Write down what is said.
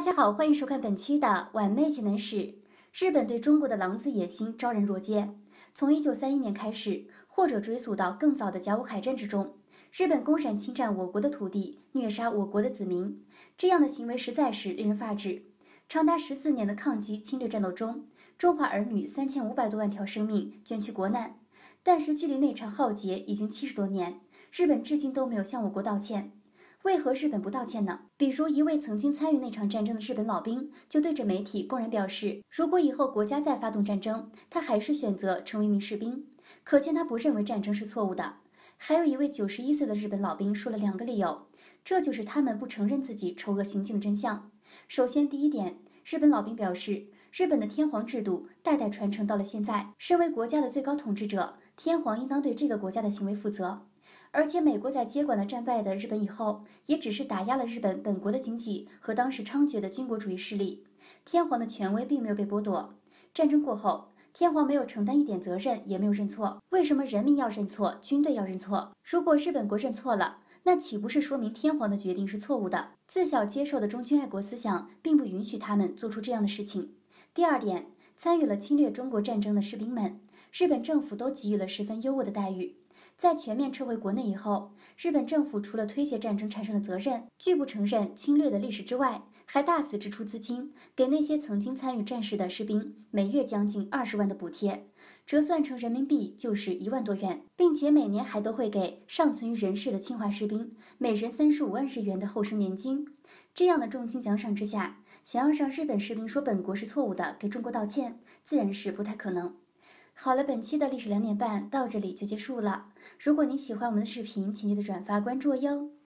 家好，欢迎收看本期的《晚妹潜能史》。日本对中国的狼子野心昭然若揭。从1931年开始，或者追溯到更早的甲午海战之中，日本公然侵占我国的土地，虐杀我国的子民，这样的行为实在是令人发指。长达14年的抗击侵略战斗中，中华儿女3500多万条生命捐躯国难，但是距离那场浩劫已经70多年，日本至今都没有向我国道歉。为何日本不道歉呢？比如一位曾经参与那场战争的日本老兵，就对着媒体公然表示，如果以后国家再发动战争，他还是选择成为一名士兵，可见他不认为战争是错误的。还有一位91岁的日本老兵说了2个理由，这就是他们不承认自己丑恶行径的真相。首先，第一点，日本老兵表示，日本的天皇制度代代传承到了现在，身为国家的最高统治者，天皇应当对这个国家的行为负责。而且美国在接管了战败的日本以后，也只是打压了日本本国的经济和当时猖獗的军国主义势力，天皇的权威并没有被剥夺。战争过后，天皇没有承担一点责任，也没有认错。为什么人民要认错，军队要认错？如果日本国认错了，那岂不是说明天皇的决定是错误的？自小接受的忠君爱国思想并不允许他们做出这样的事情。第二点，参与了侵略中国战争的士兵们，日本政府都给予了十分优渥的待遇。在全面撤回国内以后，日本政府除了推卸战争产生的责任，拒不承认侵略的历史之外，还大肆支出资金，给那些曾经参与战事的士兵每月将近20万的补贴，折算成人民币就是1万多元，并且每年还都会给尚存于人世的侵华士兵每人35万日元的后生年金。这样的重金奖赏之下，想要让日本士兵说本国是错误的，给中国道歉，自然是不太可能。好了，本期的历史2点半到这里就结束了。如果您喜欢我们的视频，请记得转发关注我哟。